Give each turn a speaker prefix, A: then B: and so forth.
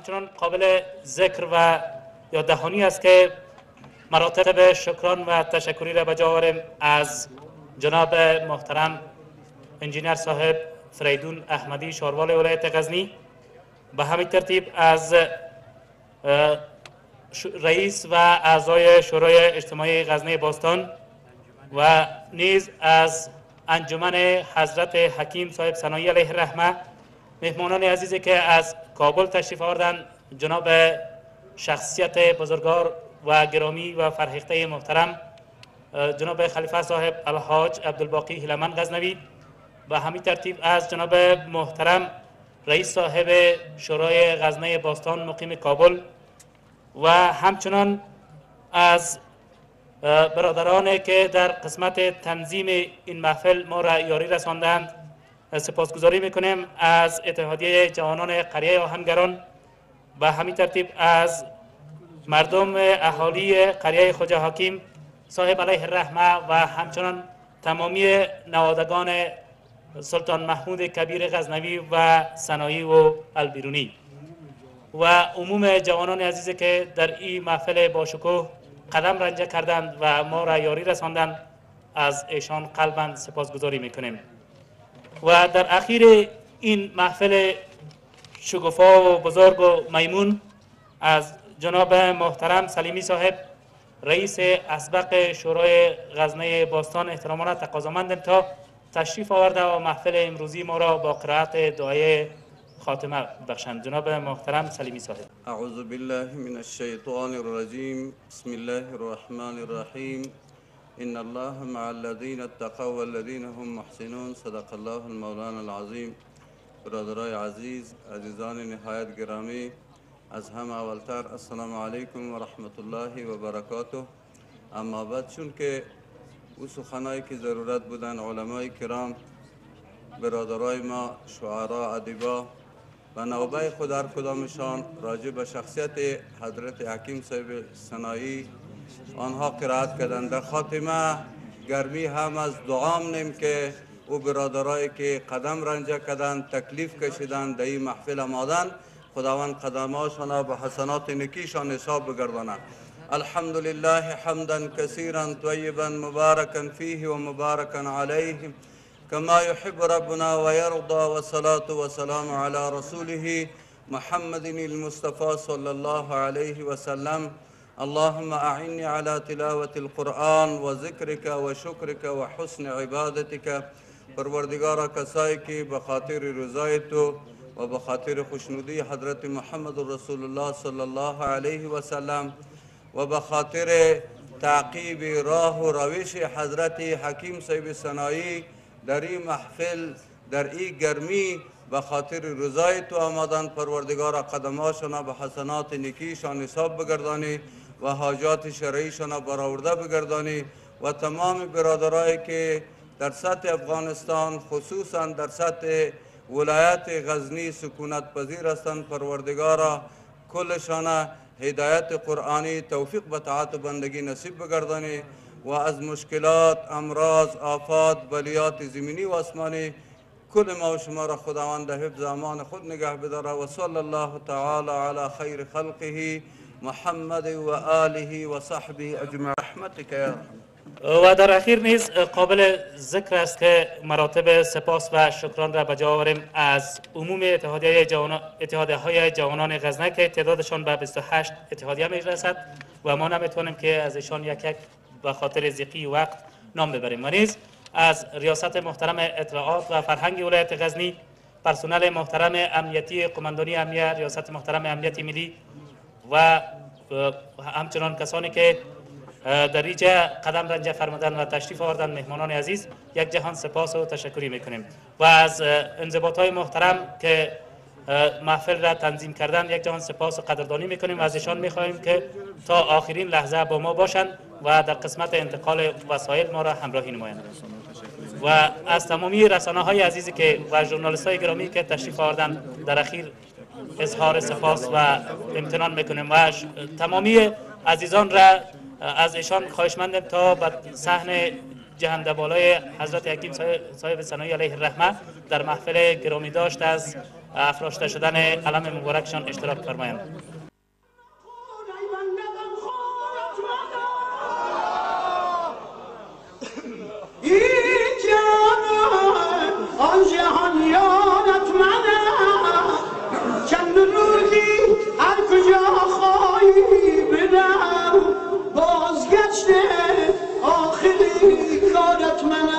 A: همچنان قابل ذکر و یا دهانی است که مراتب شکران و تشکری را به جا آوریم از جناب محترم انجینر صاحب فریدون احمدی شاروال ولایت غزنی، به همین ترتیب از رئیس و اعضای شورای اجتماعی غزنی باستان و نیز از انجمن حضرت حکیم صاحب سنایی علیه الرحمه، مهمانان عزیزی که از کابل تشریف آوردند، جناب شخصیت بزرگوار و گرامی و فرهیخته محترم جناب خلیفه صاحب الحاج عبدالباقی هیلمن غزنوی، و همین ترتیب از جناب محترم رئیس صاحب شورای غزنه باستان مقیم کابل و همچنان از برادرانی که در قسمت تنظیم این محفل ما را یاری رساندند سپاسگزاری میکنیم، از اتحادیه جوانان قریه آهنگران و همین ترتیب از مردم اهالی قریه خواجه حکیم صاحب علیه الرحمه و همچنان تمامی نوادگان سلطان محمود کبیر غزنوی و سنایی و البیرونی و عموم جوانان عزیزی که در این محفل باشکوه قدم رنجه کردند و ما را یاری رساندند، از ایشان قلباً سپاسگزاری میکنیم. و در اخیر این محفل شگفا و بزرگ و میمون از جناب محترم سلیمی صاحب رئیس اسبق شورای غزنه باستان احتراماً تقاضامندم تا تشریف آورده و محفل امروزی ما را با قرائت دعای خاتمه بخشند. جناب محترم سلیمی صاحب.
B: اعوذ بالله من الشیطان الرجیم، بسم الله الرحمن الرحیم، ان الله مع الذین اتقوا والذین هم محسنون، صدق الله المولانا العظیم. برادرای عزیز، عزیزان نهایت گرامی، از همه اولتر السلام علیکم و رحمت الله و برکاته. اما بعد چون که او سخنایی که ضرورت بودن علمای کرام، برادرای ما، شعرا، ادیبا و نوبه خود هر کدامشان راجع به شخصیت حضرت حکیم صاحب سنایی آنها قرائت کردند. در خاتمه گرمی هم از دعام نیم که او برادرایی که قدم رنجه کردند، تکلیف کشیدند، در این محفل آمدند، خداوند قدمهاشان به حسنات نکیشان حساب بگرداند. الحمد لله حمدا كثيرا طيبا مباركا فيه ومباركا عليه كما يحب ربنا ويرضى، والصلاة والسلام على رسوله محمد المصطفى صلى الله عليه وسلم. اللهم أعني على تلاوة القرآن وذكرك وشكرك وحسن عبادتك. پروردگارا کسایی که به خاطر رضای تو و به خاطر خوشنودی حضرت محمد رسول الله صلی الله علیه و سلم و به خاطر تعقیب راه و روش حضرت حکیم صاحب سنایی در این محفل در این گرمی به خاطر رضای تو آمدن، پروردگار قدماشان به حسنات نیکیشان حساب بگردانی و حاجات شرعیشان برآورده بگردانی و تمام برادرایی که در سطح افغانستان خصوصا در سطح ولایت غزنی سکونت پذیر هستند، پروردگارا کلشان هدایت قرآنی توفیق به طاعت و بندگی نصیب بگردانی و از مشکلات، امراض، آفات، بلیات زمینی و آسمانی کل ما و شما را خداوند حفظ امان خود نگه بداره. و صلی الله تعالی علی خیر خلقه محمد و آله و صحبه اجمعین رحمتک یا رحمت.
A: و در اخیر نیز قابل ذکر است که مراتب سپاس و شکران را به جا آوریم از عموم اتحادیه های جوانان غزنه که تعدادشان به 28 اتحادیه میرسد و ما نمیتونیم که از ایشان یک یک به خاطر ضیقی وقت نام ببریم. و نیز از ریاست محترم اطلاعات و فرهنگ ولایت غزنی، پرسنل محترم امنیتی قماندانی امنیه، ریاست محترم امنیت ملی و همچنان کسانی که در اینجا قدم رنجه فرمودن و تشریف آوردن، مهمانان عزیز، یک جهان سپاس و تشکری میکنیم. و از انضباط‌های محترم که محفل را تنظیم کردن یک جهان سپاس و قدردانی میکنیم و از ایشان میخواهیم که تا آخرین لحظه با ما باشند و در قسمت انتقال وسایل ما را همراهی نمایند. و از تمامی رسانه‌های عزیزی که و ژورنالیست‌های گرامی که تشریف آوردن در اخیر اظهار سپاس و امتنان میکنیم و تمامی عزیزان را از ایشان خواهشمندم تا به صحن جهنده بالای حضرت حکیم صاحب ثنایی علیه الرحمه در محفل گرامی داشت از افراشته شدن علم مبارکشان اشتراک فرمایند.
C: آن جهان یادت منه چند روزی هر کجا خواهی بدم بازگشت آخری کارت منه